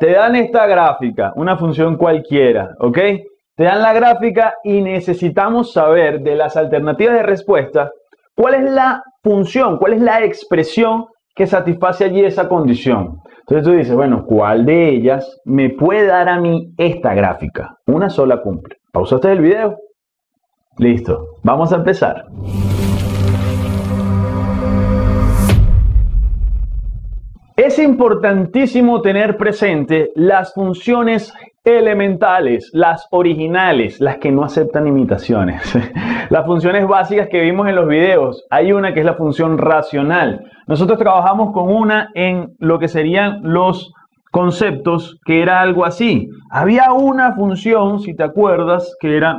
te dan esta gráfica, una función cualquiera, ¿ok? Te dan la gráfica y necesitamos saber de las alternativas de respuesta cuál es la función, cuál es la expresión que satisface allí esa condición. Entonces tú dices, bueno, ¿cuál de ellas me puede dar a mí esta gráfica? Una sola cumple. ¿Pausaste el video? Listo, vamos a empezar. Es importantísimo tener presente las funciones elementales, las originales, las que no aceptan imitaciones. Las funciones básicas que vimos en los videos. Hay una que es la función racional. Nosotros trabajamos con una en lo que serían los conceptos, que era algo así. Había una función, si te acuerdas, que era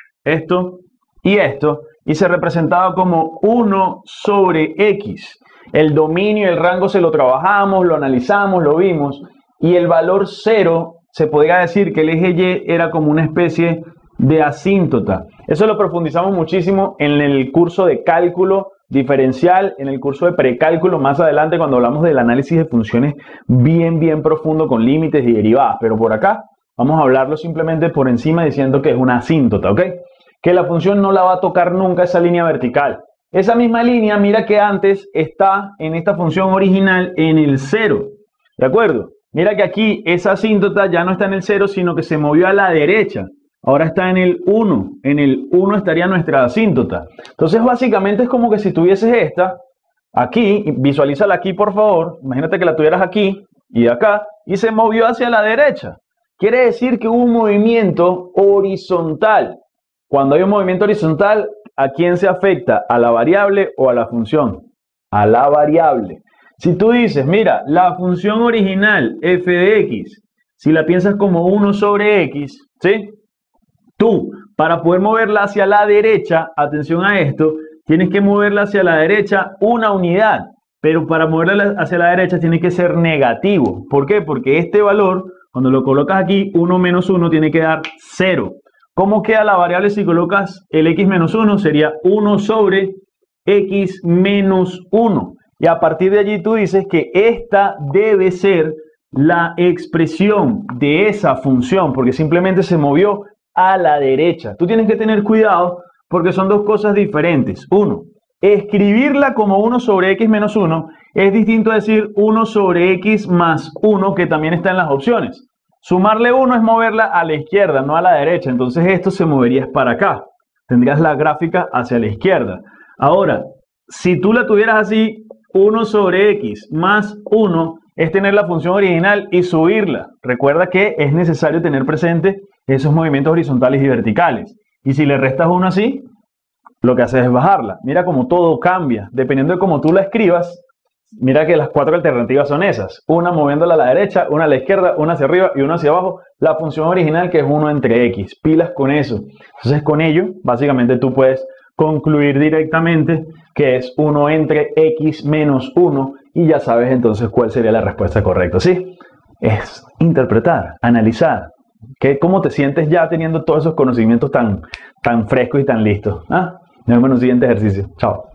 esto y esto, y se representaba como 1 sobre x. El dominio y el rango se lo trabajamos, lo analizamos, lo vimos, y el valor 0 se podría decir que el eje Y era como una especie de asíntota. Eso lo profundizamos muchísimo en el curso de cálculo diferencial, en el curso de precálculo más adelante cuando hablamos del análisis de funciones bien profundo con límites y derivadas, pero por acá vamos a hablarlo simplemente por encima diciendo que es una asíntota, ¿ok? Que la función no la va a tocar nunca esa línea vertical. Esa misma línea, mira que antes está en esta función original en el 0, ¿de acuerdo? Mira que aquí esa asíntota ya no está en el 0, sino que se movió a la derecha. Ahora está en el 1. En el 1 estaría nuestra asíntota. Entonces, básicamente es como que si tuvieses esta aquí, visualízala aquí, por favor. Imagínate que la tuvieras aquí y acá, y se movió hacia la derecha. Quiere decir que hubo un movimiento horizontal. Cuando hay un movimiento horizontal, ¿a quién se afecta? ¿A la variable o a la función? A la variable. Si tú dices, mira, la función original f de x, si la piensas como 1 sobre x, ¿sí? Tú, para poder moverla hacia la derecha, atención a esto, tienes que moverla hacia la derecha una unidad, pero para moverla hacia la derecha tiene que ser negativo. ¿Por qué? Porque este valor, cuando lo colocas aquí, 1 menos 1 tiene que dar 0. ¿Cómo queda la variable si colocas el x menos 1? Sería 1 sobre x menos 1. Y a partir de allí tú dices que esta debe ser la expresión de esa función, porque simplemente se movió a la derecha. Tú tienes que tener cuidado porque son dos cosas diferentes. Uno, escribirla como 1 sobre x menos 1 es distinto a decir 1 sobre x más 1, que también está en las opciones. Sumarle 1 es moverla a la izquierda, no a la derecha. Entonces esto se movería para acá. Tendrías la gráfica hacia la izquierda. Ahora, si tú la tuvieras así, 1 sobre x más 1 es tener la función original y subirla. Recuerda que es necesario tener presente esos movimientos horizontales y verticales. Y si le restas 1 así, lo que haces es bajarla. Mira cómo todo cambia. Dependiendo de cómo tú la escribas, mira que las 4 alternativas son esas. Una moviéndola a la derecha, una a la izquierda, una hacia arriba y una hacia abajo. La función original que es 1 entre x. Pilas con eso. Entonces con ello, básicamente tú puedes concluir directamente que es 1 entre x menos 1 y ya sabes entonces cuál sería la respuesta correcta, ¿sí? Es interpretar, analizar. ¿Cómo te sientes ya teniendo todos esos conocimientos tan frescos y tan listos? Nos vemos en el siguiente ejercicio. Chao.